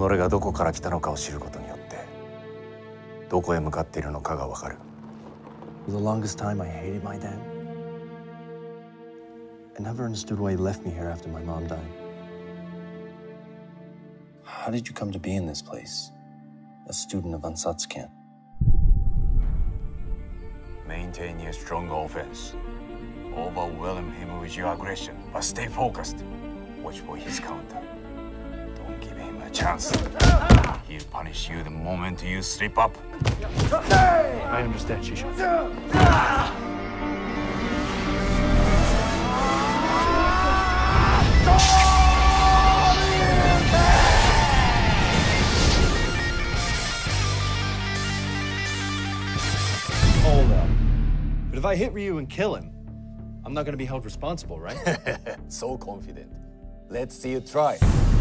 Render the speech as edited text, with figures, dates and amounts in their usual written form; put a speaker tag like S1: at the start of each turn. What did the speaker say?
S1: 己がどこから来たのかを知ることによって、どこへ向かっているのかがわかる。
S2: For the longest time, I hated my dad. I never understood why he left me here after my mom died. How did you come to be in this place? A student of Ansatsuken.
S3: Maintain your strong offense. Overwhelm him with your aggression, but stay focused. Watch for his counter. Don't give him a chance. He'll punish you the moment you slip up.
S2: I understand, Shisha. Hold up. But if I hit Ryu and kill him, I'm not gonna be held responsible, right?
S1: So confident. Let's see you try.